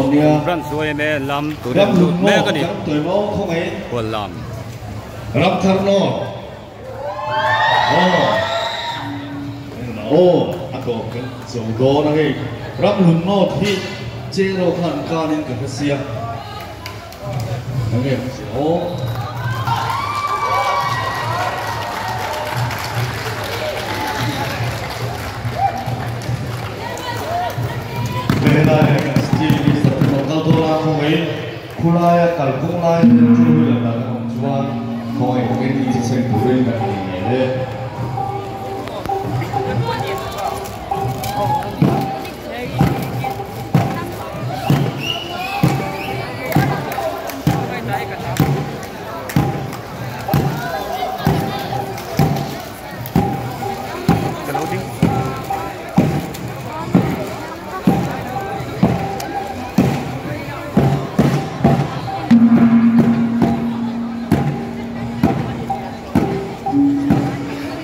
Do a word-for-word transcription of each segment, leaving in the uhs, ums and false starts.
Pawlrang Y M A lam turin lut me ka ni Khuallam รับทางโน้โอ้โอ้อากงกันส่งโดนะเฮ้รับหุ่นโน้ที่เจโรขันการนี่กับเสียนั่นเองโอ้ไม่ได้กันสตีมีสัตว์นกเอาตัวละคงไอ้คุลายกัลกุงลายเป็นจุดเด่นนะของชวนคงไอ้คงไอ้ที่เส้นบุรีแบบนี้เลย Hãy subscribe cho kênh Ghiền Mì Gõ để không bỏ lỡ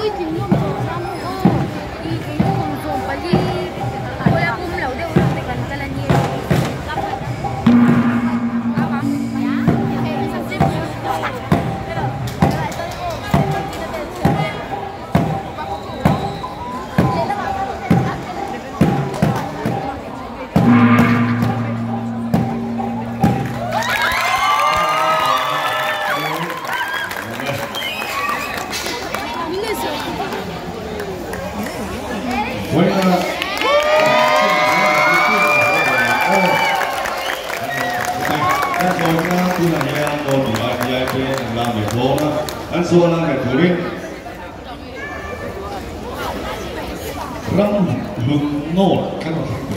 Răng hùng nổ các bạn